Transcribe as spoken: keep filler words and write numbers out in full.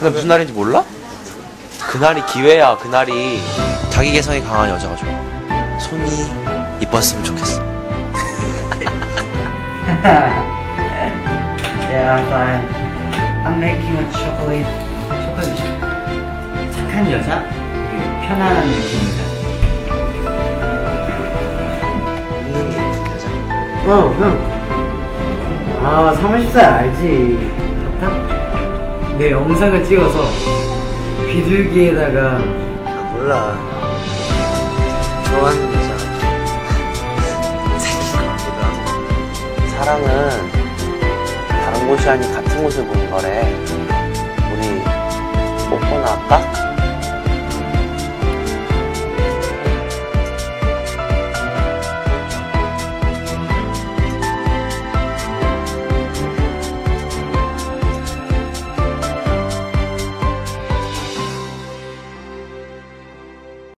그날 무슨 날인지 몰라? 그날이 기회야. 그날이 자기 개성이 강한 여자가 좋아. 손이 이뻤으면 좋겠어. Yeah, I'm fine. I'm making a chocolate. 초콜릿. 착한 여자? 편안한 느낌이다. 어, 형. 아, 삼십살 알지. 좋다? 내 영상을 찍어서 비둘기에다가. 아, 몰라. 좋아하는 여자. 생긴 거보다. 사랑은 다른 곳이 아닌 같은 곳을 보는 거래. 우리 뽀뽀나 할까?